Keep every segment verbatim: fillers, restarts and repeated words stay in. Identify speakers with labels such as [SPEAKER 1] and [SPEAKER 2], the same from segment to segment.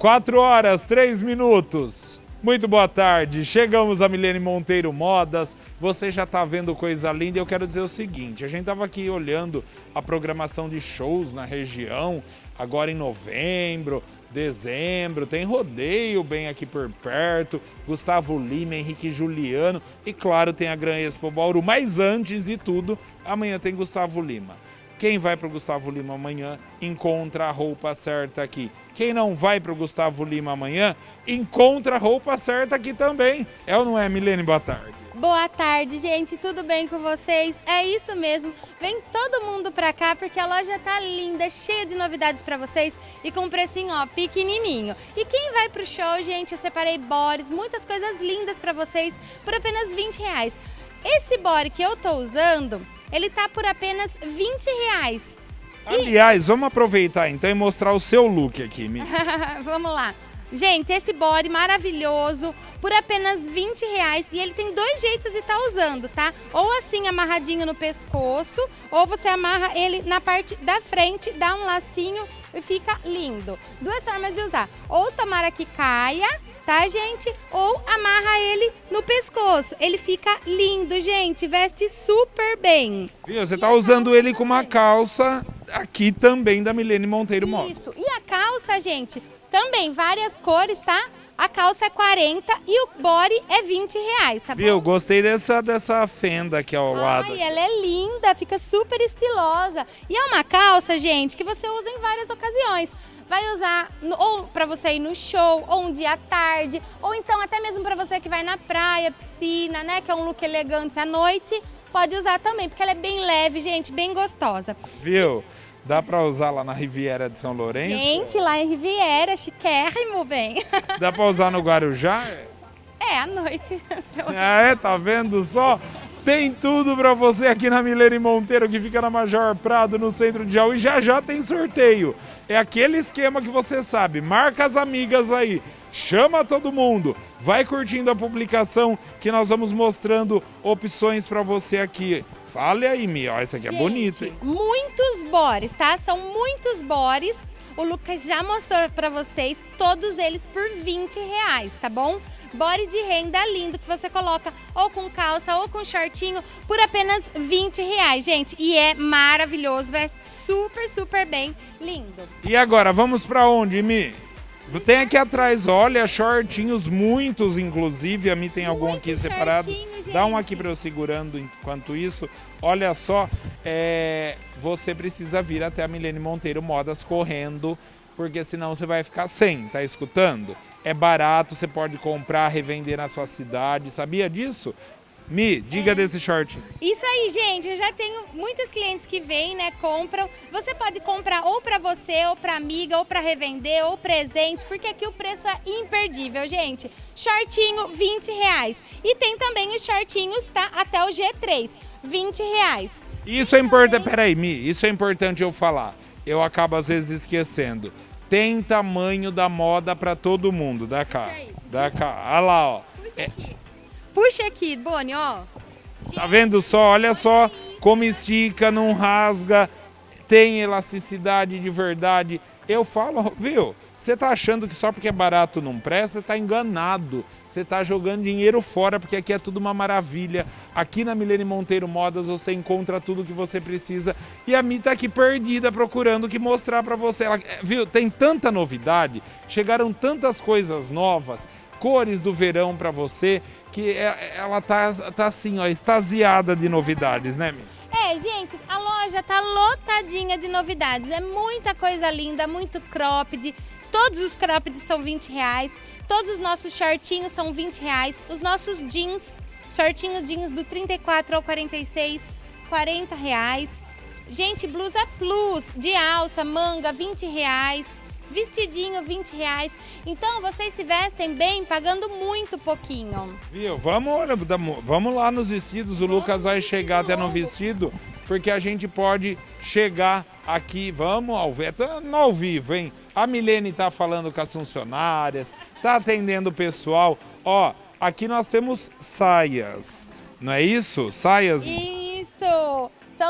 [SPEAKER 1] quatro horas, três minutos. Muito boa tarde, chegamos a Milene Monteiro Modas, você já tá vendo coisa linda e eu quero dizer o seguinte, a gente tava aqui olhando a programação de shows na região, agora em novembro, dezembro, tem rodeio bem aqui por perto, Gustavo Lima, Henrique Juliano e claro tem a Gran Expo Bauru, mas antes de tudo, amanhã tem Gustavo Lima. Quem vai para o Gustavo Lima amanhã, encontra a roupa certa aqui. Quem não vai para o Gustavo Lima amanhã, encontra a roupa certa aqui também. É ou não é, Milene? Boa tarde.
[SPEAKER 2] Boa tarde, gente. Tudo bem com vocês? É isso mesmo. Vem todo mundo pra cá porque a loja tá linda, cheia de novidades pra vocês e com um precinho, ó, pequenininho. E quem vai pro show, gente, eu separei bores, muitas coisas lindas pra vocês por apenas vinte reais. Esse body que eu tô usando, ele tá por apenas vinte reais.
[SPEAKER 1] Aliás, e... vamos aproveitar então e mostrar o seu look aqui, Mi.
[SPEAKER 2] Vamos lá. Gente, esse body maravilhoso, por apenas vinte reais. E ele tem dois jeitos de estar usando, tá? Ou assim, amarradinho no pescoço, ou você amarra ele na parte da frente, dá um lacinho e fica lindo. Duas formas de usar. Ou tomara que caia, tá, gente? Ou amarra ele no pescoço. Ele fica lindo, gente. Veste super bem.
[SPEAKER 1] Viu? Você tá usando ele com uma calça aqui também da Milene Monteiro Modas.
[SPEAKER 2] Isso. E a calça, gente, também várias cores, tá? A calça é quarenta e o body é vinte reais, tá bom?
[SPEAKER 1] Viu? Gostei dessa, dessa fenda aqui ao lado.
[SPEAKER 2] Ai, ela é linda, fica super estilosa. E é uma calça, gente, que você usa em várias ocasiões. Vai usar no, ou para você ir no show, ou um dia à tarde, ou então até mesmo para você que vai na praia, piscina, né? Que é um look elegante à noite, pode usar também, porque ela é bem leve, gente, bem gostosa.
[SPEAKER 1] Viu? Dá pra usar lá na Riviera de São Lourenço?
[SPEAKER 2] Gente, lá em Riviera, chiquérrimo, bem.
[SPEAKER 1] Dá pra usar no Guarujá?
[SPEAKER 2] É, à noite.
[SPEAKER 1] Ah, é? Tá vendo só? Tem tudo pra você aqui na Milene Monteiro, que fica na Major Prado, no centro de Jaú. E já já tem sorteio. É aquele esquema que você sabe. Marca as amigas aí. Chama todo mundo. Vai curtindo a publicação que nós vamos mostrando opções pra você aqui. Fale aí, Mi. Ó, esse aqui
[SPEAKER 2] gente,
[SPEAKER 1] é bonito, hein?
[SPEAKER 2] Muitos bores, tá? São muitos bores. O Lucas já mostrou pra vocês. Todos eles por vinte reais, tá bom? Body de renda lindo que você coloca ou com calça ou com shortinho por apenas vinte reais, gente. E é maravilhoso, veste super, super bem, lindo.
[SPEAKER 1] E agora, vamos pra onde, Mi? Tem aqui atrás, olha, shortinhos, muitos inclusive, a Mi tem algum
[SPEAKER 2] Muito
[SPEAKER 1] aqui separado.
[SPEAKER 2] Gente.
[SPEAKER 1] Dá um aqui para eu segurando enquanto isso. Olha só, é, você precisa vir até a Milene Monteiro Modas correndo, porque senão você vai ficar sem, tá escutando? É barato, você pode comprar, revender na sua cidade, sabia disso? Mi, diga é. desse short.
[SPEAKER 2] Isso aí, gente, eu já tenho muitos clientes que vêm, né, compram. Você pode comprar ou para você, ou para amiga, ou para revender, ou presente, porque aqui o preço é imperdível, gente. Shortinho, vinte reais. E tem também os shortinhos, tá, até o G três, vinte reais.
[SPEAKER 1] Isso é importante, peraí, Mi, isso é importante eu falar. Eu acabo às vezes esquecendo. Tem tamanho da moda para todo mundo, dá cá, dá cá. Olha lá, ó.
[SPEAKER 2] Puxa aqui. Puxa aqui, Boni, ó.
[SPEAKER 1] Tá vendo só? Olha só como estica, não rasga, tem elasticidade de verdade. Eu falo, viu? Você tá achando que só porque é barato não presta, você tá enganado. Você tá jogando dinheiro fora, porque aqui é tudo uma maravilha. Aqui na Milene Monteiro Modas você encontra tudo o que você precisa. E a Mi tá aqui perdida procurando o que mostrar pra você. Ela, viu? Tem tanta novidade, chegaram tantas coisas novas, cores do verão pra você, que ela tá, tá assim, ó, extasiada de novidades, né, Mi?
[SPEAKER 2] É, gente, a loja tá lotadinha de novidades. É muita coisa linda, muito cropped. Todos os croppeds são vinte reais. Todos os nossos shortinhos são vinte reais. Os nossos jeans, shortinho jeans do trinta e quatro ao quarenta e seis, quarenta reais. Gente, blusa plus de alça, manga, vinte reais. Vestidinho, vinte reais. Então, vocês se vestem bem, pagando muito pouquinho.
[SPEAKER 1] Viu? Vamos, vamos lá nos vestidos. O Lucas vai chegar até no vestido, porque a gente pode chegar aqui. Vamos ao vivo, no ao vivo, hein? A Milene tá falando com as funcionárias, tá atendendo o pessoal. Ó, aqui nós temos saias, não é isso? Saias?
[SPEAKER 2] Isso! São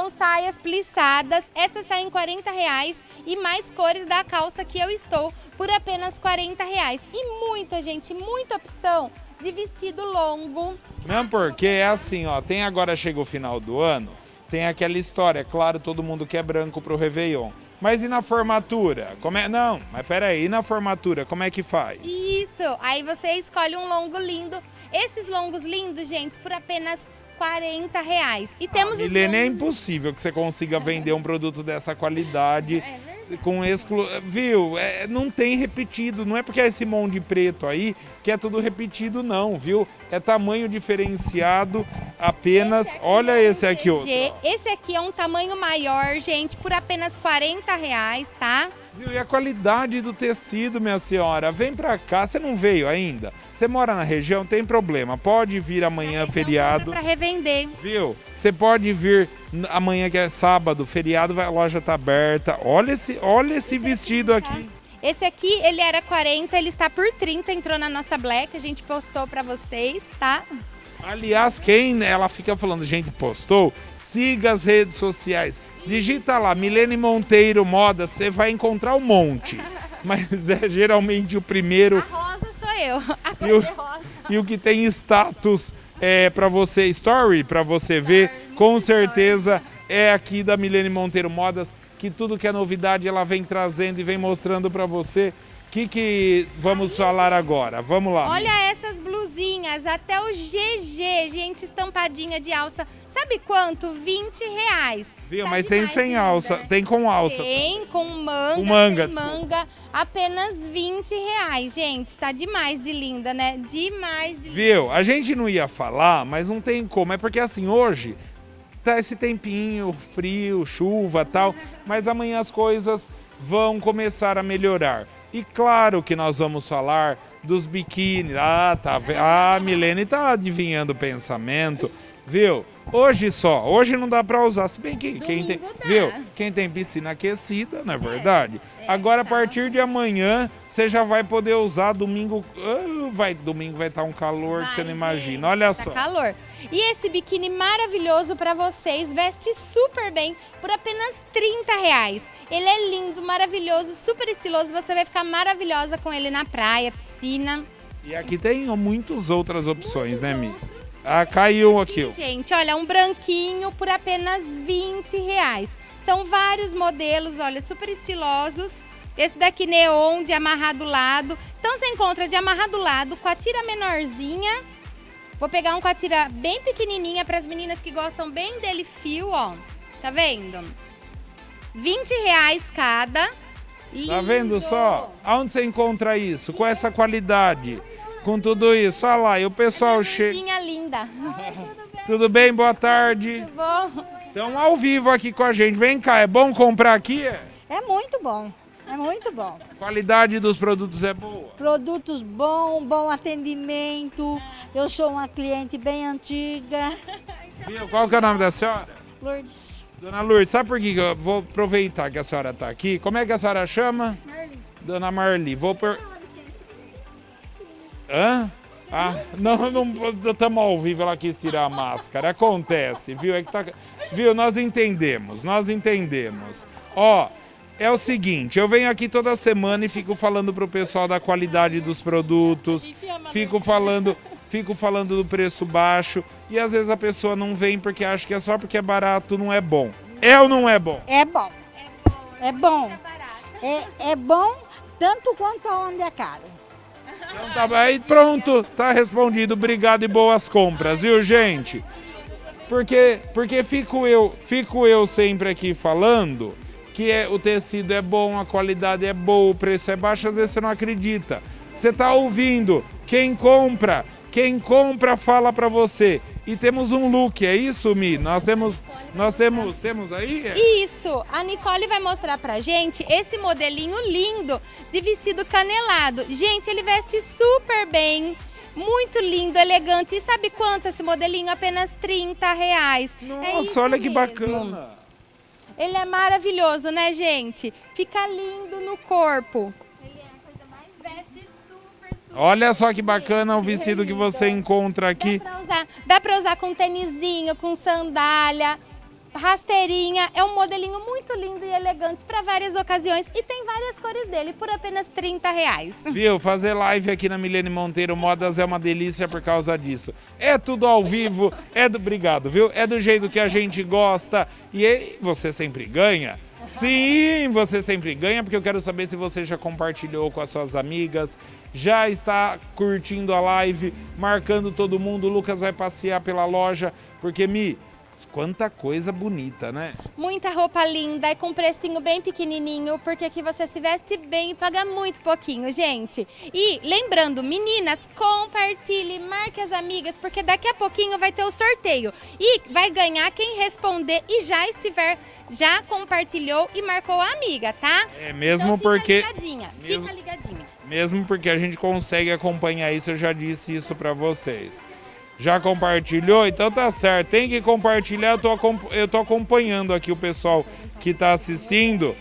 [SPEAKER 2] São saias plissadas, essas saem quarenta reais e mais cores da calça que eu estou por apenas quarenta reais. E muita, gente, muita opção de vestido longo.
[SPEAKER 1] Mesmo porque é assim, ó, tem agora chega o final do ano, tem aquela história, claro, todo mundo quer branco pro Réveillon. Mas e na formatura? Como é? Não, mas peraí, e na formatura, como é que faz?
[SPEAKER 2] Isso, aí você escolhe um longo lindo. Esses longos lindos, gente, por apenas quarenta reais. E temos
[SPEAKER 1] ah,
[SPEAKER 2] os
[SPEAKER 1] Milene,
[SPEAKER 2] longos...
[SPEAKER 1] é impossível que você consiga vender um produto dessa qualidade com exclu... Viu? É, não tem repetido, não é porque é esse monte de preto aí que é tudo repetido não, viu? É tamanho diferenciado apenas.
[SPEAKER 2] Esse
[SPEAKER 1] olha
[SPEAKER 2] é
[SPEAKER 1] esse aqui, outro.
[SPEAKER 2] Esse aqui é um tamanho maior, gente, por apenas quarenta reais, tá?
[SPEAKER 1] Viu? E a qualidade do tecido, minha senhora, vem pra cá, você não veio ainda? Você mora na região, tem problema, pode vir amanhã, feriado.
[SPEAKER 2] Para revender.
[SPEAKER 1] Viu? Você pode vir amanhã, que é sábado, feriado, a loja tá aberta. Olha esse, olha esse vestido aqui.
[SPEAKER 2] Esse aqui, ele era quarenta, ele está por trinta, entrou na nossa Black, a gente postou para vocês, tá?
[SPEAKER 1] Aliás, quem ela fica falando, gente, postou, siga as redes sociais. Digita lá, Milene Monteiro Moda, você vai encontrar um monte. Mas é geralmente o primeiro.
[SPEAKER 2] A rosa sou eu, a cor
[SPEAKER 1] e, o,
[SPEAKER 2] de rosa.
[SPEAKER 1] E o que tem status é, para você, story, para você ver, com certeza é aqui da Milene Monteiro Modas, que tudo que é novidade ela vem trazendo e vem mostrando para você. O que, que vamos falar agora? Vamos lá.
[SPEAKER 2] Olha essas blusinhas, até o G G, gente, estampadinha de alça. Sabe quanto? vinte reais.
[SPEAKER 1] Viu?
[SPEAKER 2] Tá
[SPEAKER 1] Mas tem sem
[SPEAKER 2] linda,
[SPEAKER 1] alça,
[SPEAKER 2] né?
[SPEAKER 1] tem com alça.
[SPEAKER 2] Tem, com manga,
[SPEAKER 1] com manga,
[SPEAKER 2] sem manga, apenas vinte reais, gente. Tá demais de linda, né? Demais de linda.
[SPEAKER 1] Viu? A gente não ia falar, mas não tem como. É porque assim, hoje tá esse tempinho, frio, chuva e tal, mas amanhã as coisas vão começar a melhorar. E claro que nós vamos falar dos biquínis. Ah, tá. Ah, a Milene tá adivinhando o pensamento, viu? Hoje só, hoje não dá pra usar, se bem que quem tem, viu? Quem tem piscina aquecida, não é verdade? É, é, Agora a partir de amanhã você já vai poder usar domingo, uh, vai domingo vai estar um calor vai, que você não imagina. Olha
[SPEAKER 2] tá
[SPEAKER 1] só.
[SPEAKER 2] Calor. E esse biquíni maravilhoso pra vocês, veste super bem por apenas trinta reais. Ele é lindo, maravilhoso, super estiloso, você vai ficar maravilhosa com ele na praia, piscina.
[SPEAKER 1] E aqui tem muitas outras opções, né, Mi? Ah, caiu aqui.
[SPEAKER 2] Gente, olha, um branquinho por apenas vinte reais. São vários modelos, olha, super estilosos. Esse daqui neon, de amarrar do lado. Então você encontra de amarrar do lado com a tira menorzinha. Vou pegar um com a tira bem pequenininha para as meninas que gostam bem dele fio, ó. Tá vendo? vinte reais cada. Lindo.
[SPEAKER 1] Tá vendo só? Aonde você encontra isso? Com essa qualidade? Com tudo isso, olha lá, e o pessoal chega.
[SPEAKER 2] linda.
[SPEAKER 1] Tudo bem? Boa tarde.
[SPEAKER 2] Tudo bom?
[SPEAKER 1] Estão ao vivo aqui com a gente. Vem cá, é bom comprar aqui?
[SPEAKER 3] É muito bom, é muito bom.
[SPEAKER 1] A qualidade dos produtos é boa?
[SPEAKER 3] Produtos bons, bom atendimento. Eu sou uma cliente bem antiga.
[SPEAKER 1] Viu? Qual que é o nome da senhora?
[SPEAKER 3] Lourdes.
[SPEAKER 1] Dona Lourdes, sabe por que eu vou aproveitar que a senhora está aqui? Como é que a senhora chama?
[SPEAKER 3] Marli.
[SPEAKER 1] Dona Marli, vou per... Hã? Ah, não, não estamos ao vivo, ela quis tirar a máscara. Acontece, viu? É que tá... Viu? Nós entendemos, nós entendemos. Ó, é o seguinte, eu venho aqui toda semana e fico falando pro pessoal da qualidade dos produtos, fico falando, fico falando do preço baixo e às vezes a pessoa não vem porque acha que é só porque é barato, não é bom. É ou não é bom?
[SPEAKER 3] É bom. É bom. É, é bom tanto quanto aonde é caro.
[SPEAKER 1] Então tá, aí pronto, tá respondido. Obrigado e boas compras, viu, gente? Porque, porque fico eu, fico eu sempre aqui falando que é, o tecido é bom, a qualidade é boa, o preço é baixo, às vezes você não acredita. Você tá ouvindo, quem compra, quem compra fala pra você. E temos um look, é isso, Mi? Nós temos, nós temos, temos aí?
[SPEAKER 2] Isso, a Nicole vai mostrar pra gente esse modelinho lindo de vestido canelado. Gente, ele veste super bem, muito lindo, elegante. E sabe quanto esse modelinho? Apenas trinta reais.
[SPEAKER 1] Nossa, é olha que mesmo. Bacana.
[SPEAKER 2] Ele é maravilhoso, né, gente? Fica lindo no corpo. Ele é a coisa mais veste super, super.
[SPEAKER 1] Olha só que bacana o vestido que você encontra aqui.
[SPEAKER 2] Dá pra usar, dá pra usar com tênisinho, com sandália. rasteirinha, é um modelinho muito lindo e elegante para várias ocasiões e tem várias cores dele por apenas trinta reais.
[SPEAKER 1] Viu, fazer live aqui na Milene Monteiro Modas é uma delícia por causa disso. É tudo ao vivo, é do... Obrigado, viu? É do jeito que a gente gosta e você sempre ganha. Sim, você sempre ganha, porque eu quero saber se você já compartilhou com as suas amigas, já está curtindo a live, marcando todo mundo. O Lucas vai passear pela loja, porque, Mi, quanta coisa bonita, né?
[SPEAKER 2] Muita roupa linda e com precinho bem pequenininho, porque aqui você se veste bem e paga muito pouquinho, gente. E lembrando, meninas, compartilhe, marque as amigas, porque daqui a pouquinho vai ter o sorteio. E vai ganhar quem responder e já estiver, já compartilhou e marcou a amiga, tá?
[SPEAKER 1] É mesmo
[SPEAKER 2] então, fica
[SPEAKER 1] porque...
[SPEAKER 2] ligadinha,
[SPEAKER 1] mesmo,
[SPEAKER 2] fica ligadinha.
[SPEAKER 1] Mesmo porque a gente consegue acompanhar isso, eu já disse isso pra vocês. Já compartilhou? Então tá certo, tem que compartilhar, eu tô, eu tô acompanhando aqui o pessoal que tá assistindo.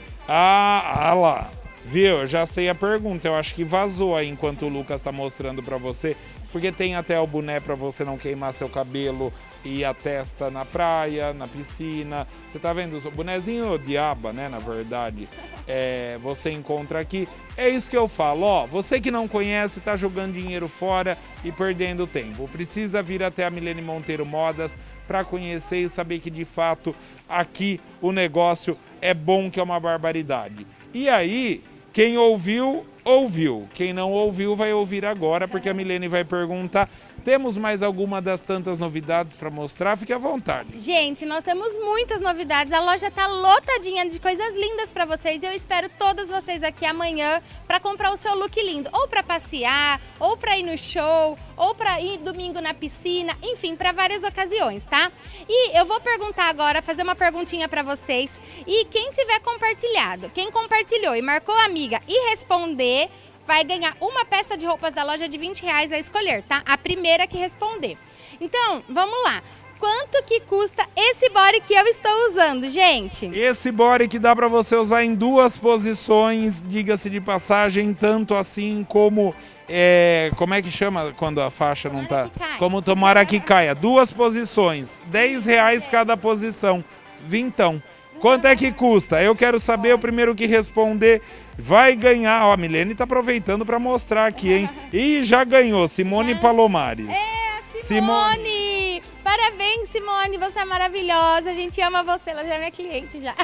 [SPEAKER 1] Ah, ah lá, viu? Eu já sei a pergunta, eu acho que vazou aí enquanto o Lucas tá mostrando pra você, porque tem até o boné pra você não queimar seu cabelo e a testa na praia, na piscina. Você tá vendo? O bonezinho de aba, né, na verdade, é, você encontra aqui. É isso que eu falo, ó, você que não conhece, tá jogando dinheiro fora e perdendo tempo. Precisa vir até a Milene Monteiro Modas para conhecer e saber que de fato aqui o negócio é bom, que é uma barbaridade. E aí, quem ouviu, ouviu. Quem não ouviu, vai ouvir agora, porque a Milene vai perguntar. Temos mais alguma das tantas novidades para mostrar? Fique à vontade.
[SPEAKER 2] Gente, nós temos muitas novidades. A loja tá lotadinha de coisas lindas para vocês. Eu espero todas vocês aqui amanhã para comprar o seu look lindo. Ou para passear, ou para ir no show, ou para ir domingo na piscina. Enfim, para várias ocasiões, tá? E eu vou perguntar agora, fazer uma perguntinha para vocês. E quem tiver compartilhado, quem compartilhou e marcou a amiga e responder, vai ganhar uma peça de roupas da loja de vinte reais a escolher, tá? A primeira que responder. Então, vamos lá. Quanto que custa esse body que eu estou usando, gente?
[SPEAKER 1] Esse body que dá pra você usar em duas posições, diga-se de passagem, tanto assim como... É, como é que chama quando a faixa não tá? Como tomara que caia. Duas posições, dez reais cada posição, vintão. Quanto é que custa? Eu quero saber, o primeiro que responder vai ganhar. Ó, a Milene tá aproveitando para mostrar aqui, hein? E já ganhou, Simone Palomares.
[SPEAKER 2] É, Simone! Simone. Parabéns, Simone, você é maravilhosa. A gente ama você, ela já é minha cliente já.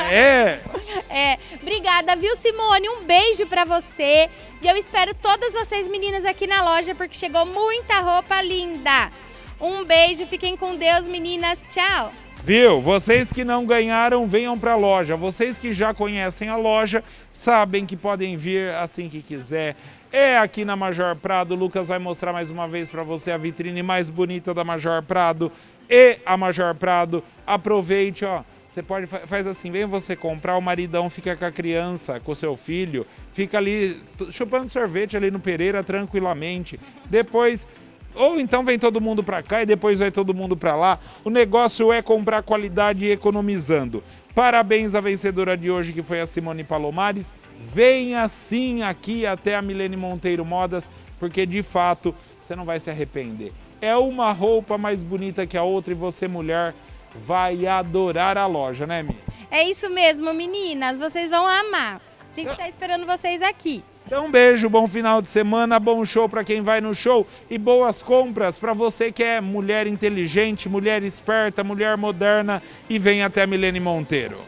[SPEAKER 1] É?
[SPEAKER 2] É, obrigada, viu, Simone? Um beijo pra você. E eu espero todas vocês, meninas, aqui na loja, porque chegou muita roupa linda. Um beijo, fiquem com Deus, meninas. Tchau!
[SPEAKER 1] Viu? Vocês que não ganharam, venham para a loja. Vocês que já conhecem a loja, sabem que podem vir assim que quiser. É aqui na Major Prado. O Lucas vai mostrar mais uma vez para você a vitrine mais bonita da Major Prado e a Major Prado. Aproveite, ó. Você pode, faz assim, vem você comprar, o maridão fica com a criança, com o seu filho, fica ali chupando sorvete ali no Pereira tranquilamente. Depois... Ou então vem todo mundo para cá e depois vai todo mundo para lá. O negócio é comprar qualidade e economizando. Parabéns à vencedora de hoje, que foi a Simone Palomares. Venha sim aqui até a Milene Monteiro Modas, porque de fato você não vai se arrepender. É uma roupa mais bonita que a outra e você, mulher, vai adorar a loja, né, Mi?
[SPEAKER 2] É isso mesmo, meninas. Vocês vão amar. A gente está esperando vocês aqui.
[SPEAKER 1] Então um beijo, bom final de semana, bom show para quem vai no show e boas compras para você que é mulher inteligente, mulher esperta, mulher moderna e vem até a Milene Monteiro.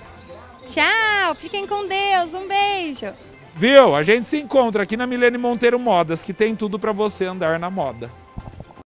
[SPEAKER 2] Tchau, fiquem com Deus, um beijo.
[SPEAKER 1] Viu? A gente se encontra aqui na Milene Monteiro Modas, que tem tudo para você andar na moda.